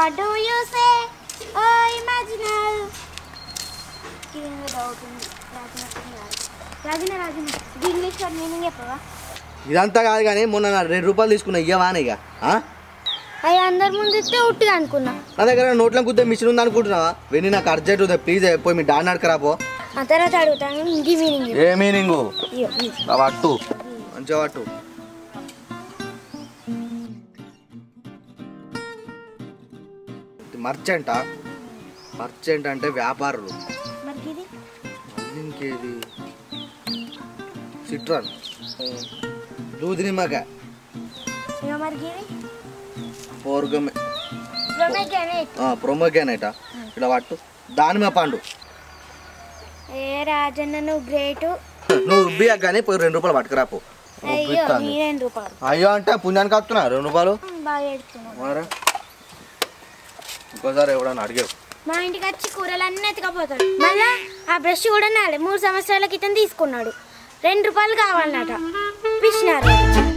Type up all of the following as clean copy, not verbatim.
What do you say? Oh, imaginal. Giving a doubt in Rajina. The English word meaning చెప్పవా? ఇదంతా కాదు కానీ మొన్న నా 2 రూపాయలు తీసుకున్నా ఇయ్యవానే ఇక అయ్యి అందరి ముందు ఇస్తే ఉట్టిగా అనుకున్నా. నా దగ్గర నోట్ల కుద్దే మిషన్ ఉంది అనుకుంటున్నావా? వెళ్ళి నాకు అర్జెంట్ ఉంది ప్లీజ్ పోయి మీ డాడీ అడకరాపో. ఆ తర్వాత అడుగుతాను ఇంకీ మీనింగ్. ఏ మీనింగు? పట్టు మంచిగా పట్టు. మర్చెంట్ అంటే వ్యాపారులు. ఇంకేది? సిట్రాన్ దూది నిమ్మకాయ ప్రొమోగ్రానేట్ ఇలా పట్టు. దానిమ్మ పండు. ఏ రాజన్న నువ్వు గ్రేట్. నువ్వు ఉబ్బియా కానీ పోయి 2 రూపాయలు పట్టుకురాపో. అయ్యో అంటే పుణ్యానికి వస్తున్నా 2 రూపాయలు. మరి ఇంకోసారి ఎవడన్నా అడిగావు మా ఇంటికి వచ్చి కూరలన్నీ ఎత్తుకపోతాడు. మళ్ళా ఆ బ్రష్ కూడా నాలే 3 సంవత్సరాల క్రితం తీసుకున్నాడు. 2 రూపాయలు కావాలన్నట. పిసినారి.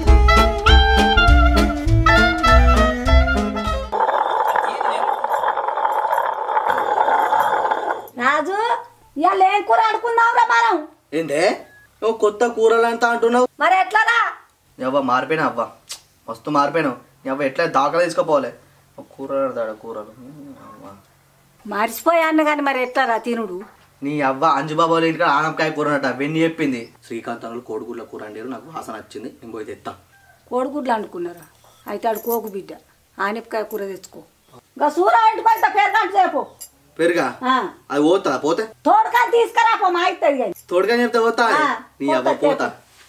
రాజు ఇవాళ ఏం కూర అనుకుందాంరా మనం? ఏంటే నువ్వు కొత్త కూరలు అంతా అంటున్నావు? మరి ఎట్లారా? ఎవ్వ మారిపోయినా అవ్వ మస్తు మారిపోయినావు. ఎవ్వ ఎట్లా దాఖలు తీసుకోపోలే కూరలు మర్చిపోయాను కానీ మరి ఎట్లారా తినుడు? నీ అవ్వ అంజుబాబు ఇంటికి ఆనపకాయ కూర అన్నట వెన్ని చెప్పింది. శ్రీకాంత్ అన్నలు కోడిగుడ్ల కూర అండి నాకు వాసన వచ్చింది. నేను పోయి తెస్తా. కోడిగుడ్లు అనుకున్నారా? అయితే ఆడు కోకు బిడ్డ ఆనపకాయ కూర తెచ్చుకో. ఇంకా సూర ఇంటికి పెరగంట సేపు పెరుగా అది పోతా పోతే తోడుగా తీసుకురాపో మా అవుతుంది కానీ తోడుగా చెప్తే పోతా. నీ అవ్వ పోతా.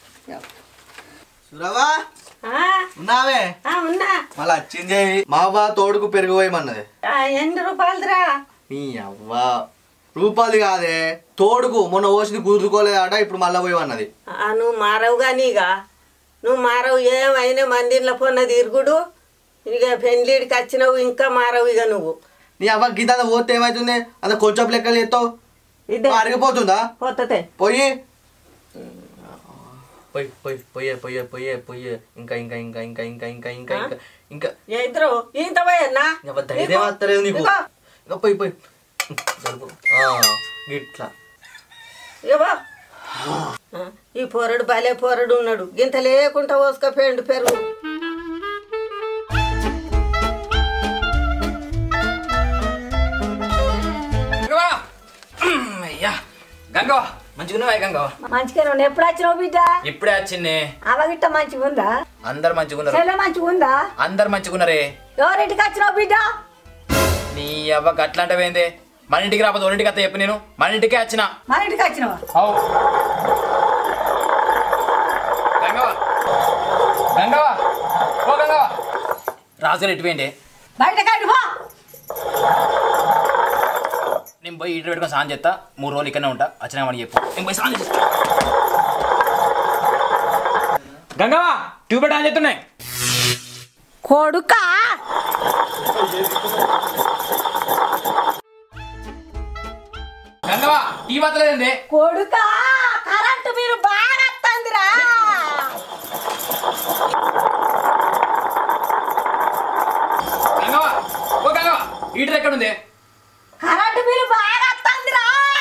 సురవా ఉన్నావే? ఉన్నా. మళ్ళీ వచ్చింది మా అవ్వ తోడుకు పెరుగు పోయమన్నది. ఎన్ని రూపాయలురా? నీ అవ్వ రూపాయలు కాదే తోడుకు మొన్న ఓసింది కుదురుకోలేదట ఇప్పుడు మళ్ళా పోయమన్నది. నువ్వు మారవు కానీగా నువ్వు మారవు. ఏమైనా మందిర్లో పొన్న తిరుగుడు ఇక పెండ్లీడికి వచ్చినావు ఇంకా మారవు ఇక నువ్వు. నీ అవ్వ గీత పోతే ఏమైతుంది? అంత కొంచెం లెక్కలు చేస్తావు అరిగిపోతుందా? పోతే పోయి పోయి పోయి పోయే పోయే పోయే పోయే ఇంకా ఇంకా ఇంకా ఇంకా ఇంకా ఇంకా ఇంకా ఇంకా ఇంకా ఇద్దరు ఇంత పోయన్నా ధైర్యం వస్తలేదు నీకు. ఇంకా పోయి పోయి ఇట్లా ఈ పొరడు భలే పొరడు ఉన్నాడు. గింత లేకుండా పోసుకపోయిండు పెరుగు. గంగవ్వ మంచిగా గంగవ్వ మంచిగా ఎప్పుడు వచ్చినావు బిడ్డ? ఇప్పుడే వచ్చింది. అవగిట్ట మంచిగా ఉందా? అందరు మంచిగా ఉన్నారు. చెల్లె మంచిగా ఉందా? అందరు మంచిగా ఉన్నారే. ఎవరింటికి వచ్చినావు బిడ్డ? నీ అవ్వకి అట్లా అంటవేంది? మన ఇంటికి రాకపోతే ఒంటికి అత్త చెప్పు. నేను మన ఇంటికే వచ్చిన. మన ఇంటికి వచ్చినావా? గంగవ్వ గంగవ్వ ఓ గంగవ్వ రాజుగారు ఎటుపోయింది? బయటకు నేను పోయి ఇటు పెట్టుకొని స్నానం చేస్తా. 3 రోజులు ఇక్కడనే ఉంటా. వచ్చినా మని చెప్పు. నేను పోయి స్నానం చేస్తా. గంగవ్వ ట్యూబ్ పెట్టా అని చెప్తున్నాయి. కొడుకా గంగవ్వ టీ బతలేదండి. కొడుకా కరెంటు మీరు బాగా వస్తుందిరా. గంగవ్వ ఓ గంగవ్వ హీటర్ ఎక్కడ ఉంది? కరెంటు బిల్లు బాగా వస్తుందిరా.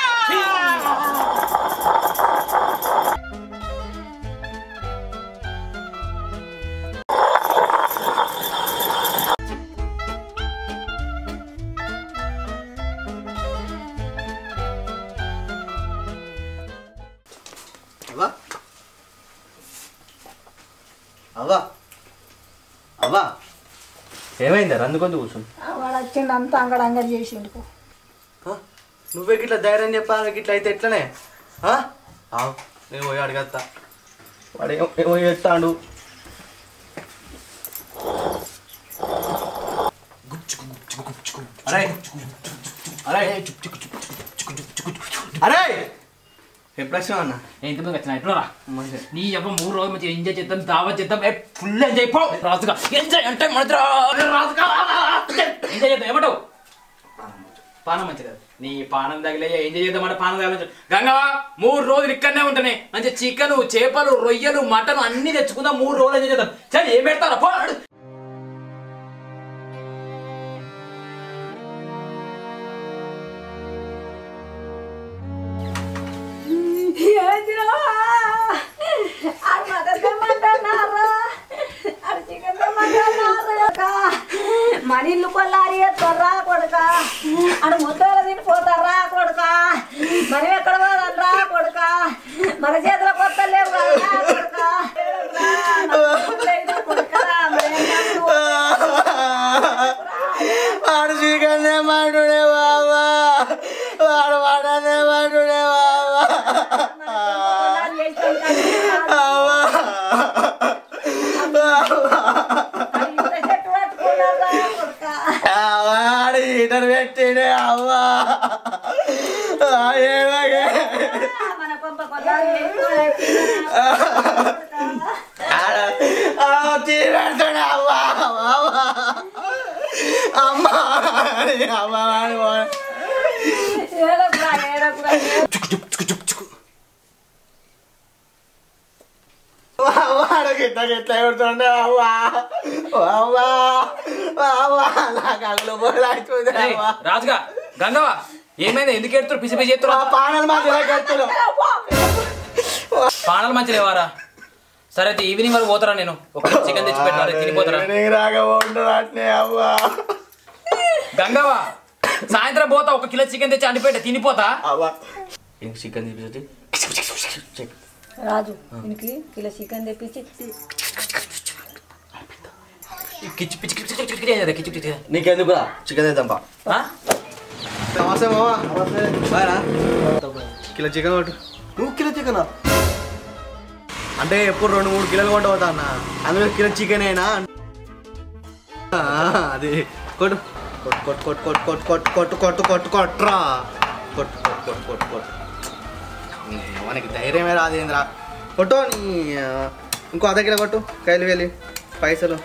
అవ్వా అవ్వా ఏమైందా? అందుకొంది కూర్చుని వాడు వచ్చిండు అంతా అంగడంగడి చేసిండు. నువ్వే గిట్లా ధైర్యం చెప్పాలి. గిట్ల అయితే ఎట్లనే? నేను పోయి అడిగత్తా. వాడు ఏమో చేస్తాడు. అరే అరే అరే ఎప్పుడు వచ్చినావు అన్న? ఇంతమంది వచ్చిన ఎట్లా నీ అవ్వ 3 రోజులు మంచిగా ఎంజాయ్ చేద్దాం. దావత్ చేద్దాం. ఫుల్ ఎంజాయ్ పో రాజుగా. ఎంజాయ్ అంటే రాజుగా ఎంజాయ్ చేద్దాం. ఏమంటావు? పానం మంచిది. నీ పానం తగిలే ఎంజాయ్ చేద్దామంటే పానం తగిలి. గంగవ్వ 3 రోజులు ఇక్కడనే ఉంటానే. మంచిగా చికెన్ చేపలు రొయ్యలు మటన్ అన్ని తెచ్చుకుందాం. 3 రోజులు ఎంజాయ్ చేద్దాం. సరే ఏం పెడతారా? పో మన ఇల్లు కొల్లారి ఎత్తారా కొడుక అని ముద్రలు తినిపోతారా కొడుక మనం ఎక్కడ పోదారా కొడుక మన చేతిలో కొత్త లేవు కదా కొడుక వాడు చికెన్ మాడుడే బాబా వాడు వాడనే మాడుడే బాబా వాడు హీటర్ పెట్టిడే అవ్వా తీపెడుతుడే అవ్వా అమ్మా అమ్మా వాడు గిట్ట గిట్ల ఎడుతుండే అవ్వా అవ్వా అవ్వా నాకు అగలు పోలాడుతుంది అవ్వా రాజుగా గంగవ్వ ఏమైంది ఎందుకు ఎడుతున్నారు పిసి పిసి ఎత్తున్నారు పానలు మాత్రమే కడుతున్నావు పానాలు మంచి లేవారా సరే అయితే ఈవినింగ్ వరకు పోతారా నేను ఒక చికెన్ తెచ్చి పెట్టాలి తినిపోతారా అవ్వా గంగవ్వ సాయంత్రం పోతా ఒక కిలో చికెన్ తెచ్చి అండిపెట్ట తినిపోతా అవ్వా ఇంక చికెన్ తెప్పించి రాజు ఇంటికి కిలో చికెన్ తెప్పించి కిచ్చి పిచ్చి కిచ్చి కిచ్చి కిచ్చి కిచ్చి కిచ్చి నీకెందుకురా చికెన్ తెద్దాంపా నమస్తే మామ బాగా కిలో చికెన్ కొట్టు నువ్వు కిలో చికెనా అంటే ఎప్పుడు 2-3 కిలోలు కొంట పోతా అన్న అందులో కిలో చికెన్ అయినా అది కొట్టు కొట్టు కొట్టు కొట్టు కొట్టు కొట్టు కొట్టు కొట్టు కొట్టురా కొట్టు కొట్టు కొట్టు కొట్టు కొట్టు మనకి ధైర్యమే రాదేంద్రా కొట్టు నీ ఇంకో అర్ధ కిలో కొట్టు కైలు వెళ్ళి పైసలు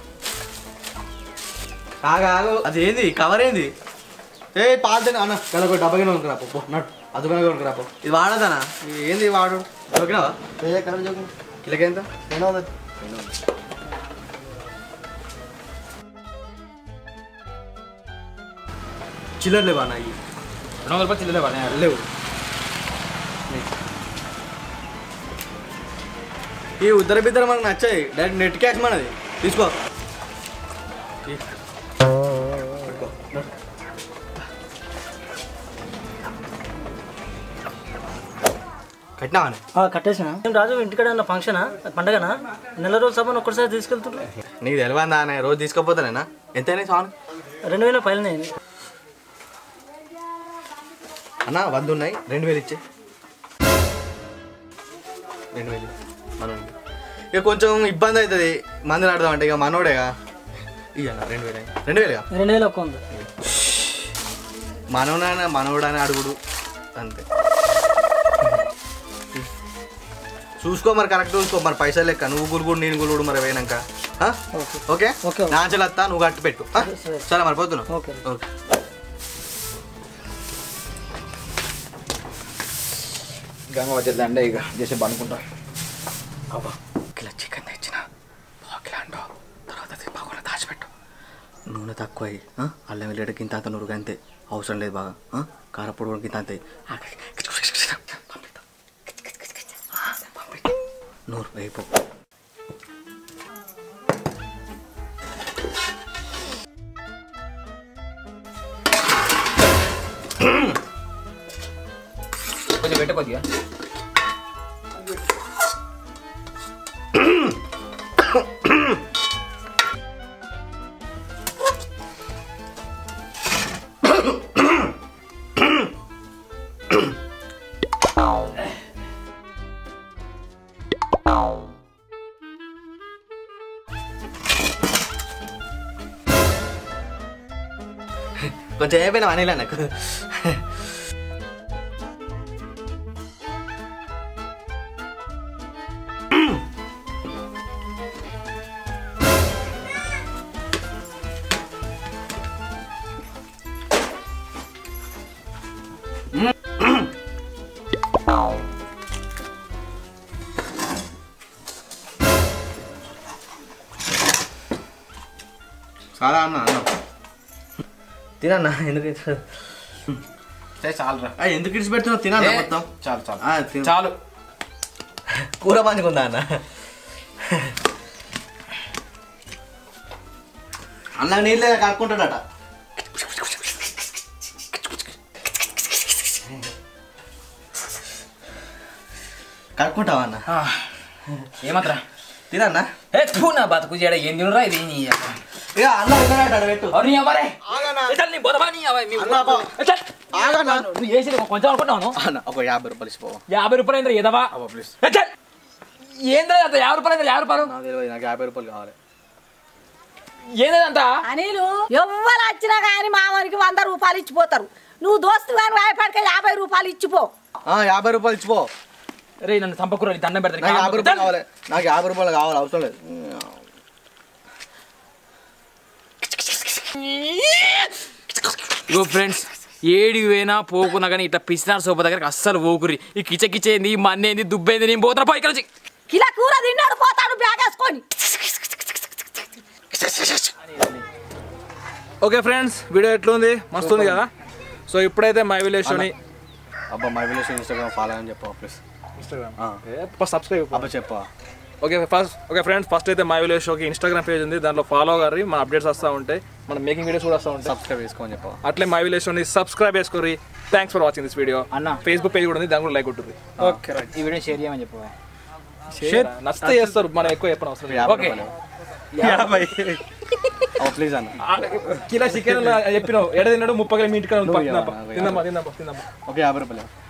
ఆగు అది ఏంది కవర్ ఏంది ఏ పాత అన్న కలకొ డబ్బగిన కొనుక్కురా పో నడు అదుగున కొనుక్కురా పో ఇది వాడదానా ఏంది వాడు జోకినావా కిలోకెంత చిల్లర లేవా అన్న 200 రూపాయలు చిల్లర లేవు ఈ ఉద్దర బిద్దర మనకు నచ్చాయి డైరెక్ట్ నెట్ క్యాష్ మనది తీసుకో కట్టినావా కట్టేసిన రాజు ఇంటికాడ ఉన్న ఫంక్షనా పండగనా నెల రోజులు సామాన్ ఒక్కసారి తీసుకెళ్తున్నా నీకు తెలియదా అన్న రోజు తీసుకోపోతానేనా ఎంతైనా సాన్ 2000 పైన అన్న 100 ఉన్నాయి 2000 ఇచ్చే 2000 మనోడికి ఇక కొంచెం ఇబ్బంది అవుతుంది మంది ఆడదామంటే ఇక మనోడేగా ఇక 2000 ఒక్క ఉంది మనోడని అడుగుడు అంతే చూసుకో మరి కరెక్ట్ చూసుకో మరి పైసలు లెక్క నువ్వు గురుగుడు నేను గురుగుడు మరి పోయినాక ఓకే నాంచలు వస్తా నువ్వు కట్టి పెట్టు సరే మరి పోతున్నా ఓకే గంగ వచ్చేద్దంటే ఇక చేసి పనుకుంటా అవ్వ కిలో చికెన్ తెచ్చిన కిలో అంటో తర్వాత బాగా దాచిపెట్టు నూనె తక్కువ అయ్యి అల్లం వెళ్ళేటికి ఇంత అంత నూరుగా అంతే అవసరం లేదు బాగా కారపొడి కూడా ఇంత అంతే నూరు వేయిపో కొంచెం పెట్ట కొద్దిగా కొంచెం అయిపోయినా అనిలే నాకు చాలా అన్న తినన్నా ఎందుకు చాలురా ఎందుకు ఇడిచి పెడుతున్నావు తినన్నా మొత్తం చాలు చాలు చాలు చాలు కూర పంచుకుందా అన్న అన్న నీళ్ళే కడుక్కుంటాడట. కడుక్కుంటావా అన్న? ఏమాత్రా తినన్నా? నా బతుకు చేయడం ఏం తినరా ఇది ఇక అన్న ఉన్నాడట పెట్టు. నువ్వు చేసి కొంచెం అనుకుంటున్నాను. అన్న ఒక 50 రూపాయలు ఇచ్చిపోవా? 50 రూపాయలు ఏంద్ర ఎదవా? ప్లీజ్. ఏంద్రా 50 రూపాయలు 50 రూపాయలు నాకు 50 రూపాయలు కావాలి. ఏందంతా అనిలు ఎవ్వరు వచ్చినా కానీ మామూలుకి 100 రూపాయలు ఇచ్చిపోతారు. నువ్వు దోస్తు కానీ భయపడక 50 రూపాయలు ఇచ్చిపో. 50 రూపాయలు ఇచ్చిపో. రే నన్ను చంపకూర దండం పెడతాను. నాకు 50 రూపాయలు కావాలి. నాకు 50 రూపాయలు కావాలి, అవసరం లేదు. ఇగో ఫ్రెండ్స్, ఏడికి పోయినా పోకున్నా కానీ ఇట్లా పిసినారు సోప దగ్గరికి అస్సలు పోకుర్రి. ఈ కిచకిచ్చేంది, మన్నేంది, దుబ్బేంది, నేను పోతున్నా పో ఇక్కడ నుంచి. కిలో కూర తిన్నాడు పోతాడు బ్యాగ్ వేసుకొని. ఓకే ఫ్రెండ్స్, వీడియో ఎట్లుంది? మస్తు ఉంది కదా. సో ఇప్పుడైతే మై విలేజ్ షోని అబ్బా మై విలేజ్ ఇన్స్టాగ్రామ్ ఫాలో అని చెప్పవా ప్లీజ్? ఇన్స్టాగ్రామ్ సబ్స్క్రైబ్ అబ్బా చెప్పవా? ఓకే ఫ్రెండ్స్, ఫస్ట్ అయితే మై విలేజ్ షోకి ఇన్స్టాగ్రామ్ పేజ్ ఉంది, దాంట్లో ఫాలో గారి మన అప్డేట్స్ వస్తూ ఉంటాయి, మన మేకింగ్ వీడియోస్ కూడా వస్తూ ఉంటాయి. సబ్స్క్రైబ్ చేసుకోని చెప్పవా? అట్లే మై విలేజ్ షోని సబ్స్క్రైబ్ చేసుకోరి. Thanks for watching this video. అన్న ఫేస్బుక్ పేజ్ కూడా ఉంది, దాని కూడా లైక్ ఉంటుంది. ఓకే, ఈ వీడియో షేర్ చేయమని చెప్పవా? షేర్ నచ్చితే చేస్తారు, మనం ఎక్కువ చెప్పిన అవసరం లేదు. ఓకే 50 ప్లీజ్ అన్న. కిలో చికెన్ చెప్పినావు, ఎడ తిన్నాడు 30 కిలో మీ ఇంటికి తిందామా. ఓకే 50 రూపాయలు.